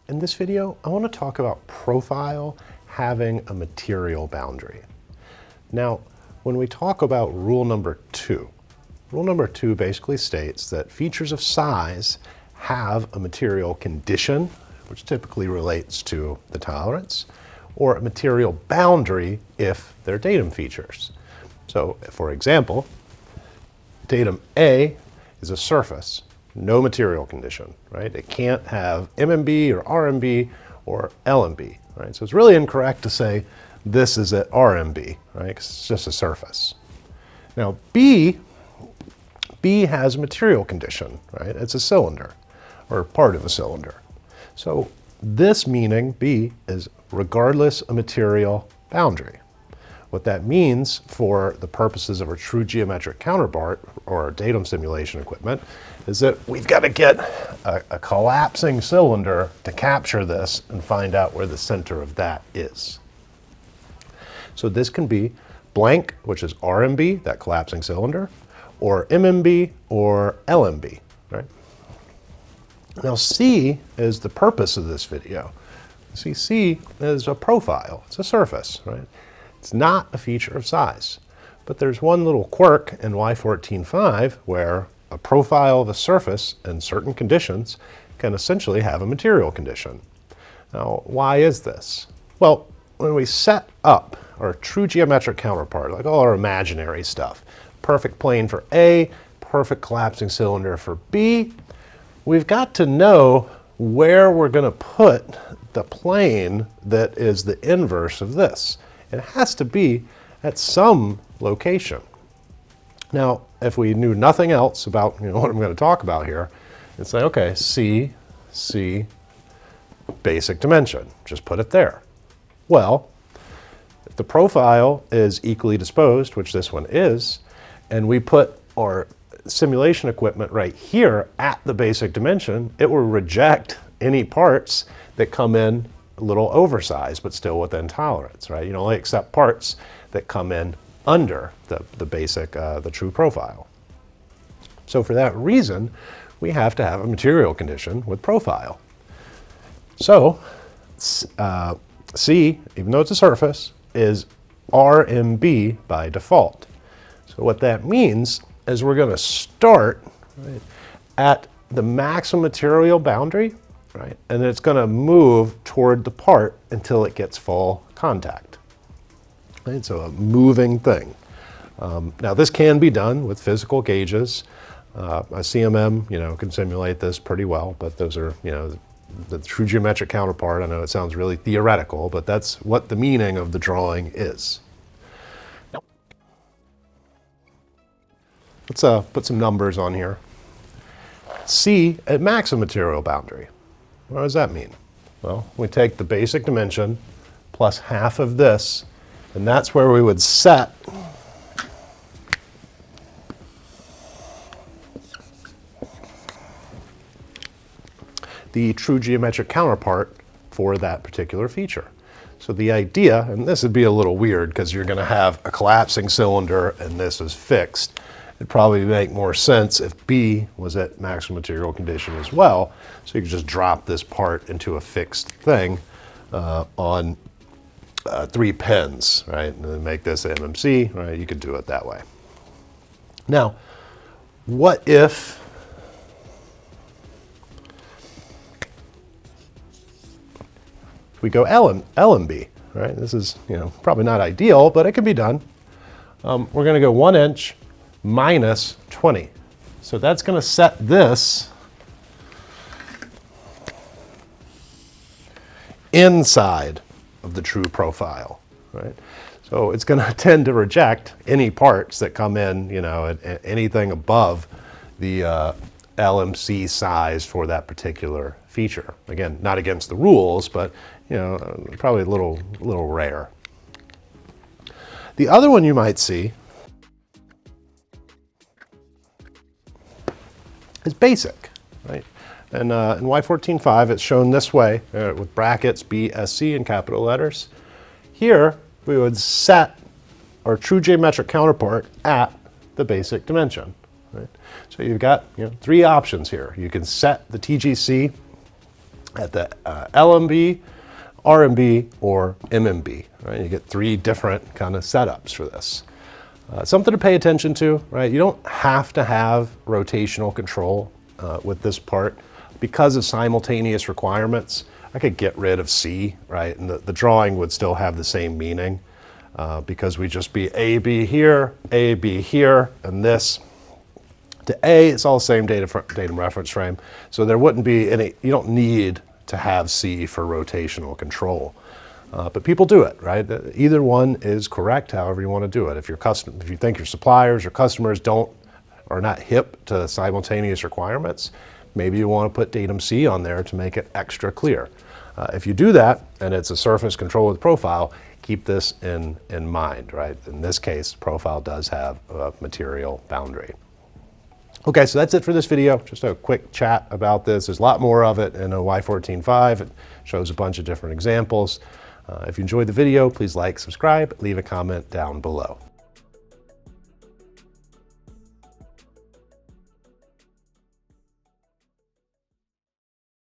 In this video, I want to talk about profile having a material boundary. Now, when we talk about rule number 2 basically states that features of size have a material condition, which typically relates to the tolerance, or a material boundary if they're datum features. So, for example, datum A is a surface, no material condition, right? It can't have MMB or RMB or LMB, right? So it's really incorrect to say this is at RMB, right? Because it's just a surface. Now B has a material condition, right? It's a cylinder or part of a cylinder. So this meaning, B, is regardless a material boundary. What that means for the purposes of our true geometric counterpart or our datum simulation equipment is that we've got to get a collapsing cylinder to capture this and find out where the center of that is. So this can be blank, which is RMB, that collapsing cylinder, or MMB or LMB, right? Now C is the purpose of this video. See, C is a profile, it's a surface, right? It's not a feature of size, but there's one little quirk in Y14.5 where a profile of a surface in certain conditions can essentially have a material condition. Now, why is this? Well, when we set up our true geometric counterpart, like all our imaginary stuff, perfect plane for A, perfect collapsing cylinder for B, we've got to know where we're going to put the plane that is the inverse of this. It has to be at some location. Now, if we knew nothing else about what I'm going to talk about here, it's like, okay, C, basic dimension, just put it there. Well, if the profile is equally disposed, which this one is, and we put our simulation equipment right here at the basic dimension, it will reject any parts that come in a little oversized, but still within tolerance, right? You only accept parts that come in under the basic, the true profile. So for that reason, we have to have a material condition with profile. So C, even though it's a surface, is RMB by default. So what that means is we're going to start right, at the maximum material boundary, right? And it's going to move toward the part until it gets full contact. Right? So a moving thing. Now this can be done with physical gauges. A CMM, can simulate this pretty well, but those are, the true geometric counterpart. I know it sounds really theoretical, but that's what the meaning of the drawing is. Let's put some numbers on here. C at maximum material boundary. What does that mean? Well, we take the basic dimension plus half of this, and that's where we would set the true geometric counterpart for that particular feature. So the idea, and this would be a little weird because you're going to have a collapsing cylinder and this is fixed. It'd probably make more sense if B was at maximum material condition as well. So you could just drop this part into a fixed thing on 3 pins, right? And then make this MMC, right? You could do it that way. Now, what if we go LMB, right? This is, probably not ideal, but it can be done. We're going to go 1 inch minus 20. So that's going to set this inside of the true profile, right? So it's going to tend to reject any parts that come in, at anything above the LMC size for that particular feature. Again, not against the rules, but probably a little rare. The other one you might see is basic, right? And in Y14.5, it's shown this way with brackets BSC in capital letters. Here, we would set our true geometric counterpart at the basic dimension, right? So you've got 3 options here. You can set the TGC at the LMB, RMB, or MMB. Right? You get 3 different kind of setups for this. Something to pay attention to, right? You don't have to have rotational control with this part. Because of simultaneous requirements, I could get rid of C, right? And the drawing would still have the same meaning because we'd just be AB here, and this to A, it's all the same datum reference frame. So there wouldn't be any, you don't need to have C for rotational control. But people do it, right? Either one is correct, however you want to do it. If you think your suppliers or customers are not hip to simultaneous requirements, maybe you want to put datum C on there to make it extra clear. If you do that, and it's a surface control with profile, keep this in mind, right? In this case, profile does have a material boundary. Okay, so that's it for this video. Just a quick chat about this. There's a lot more of it in a Y14.5. It shows a bunch of different examples. If you enjoyed the video, please like, subscribe, leave a comment down below.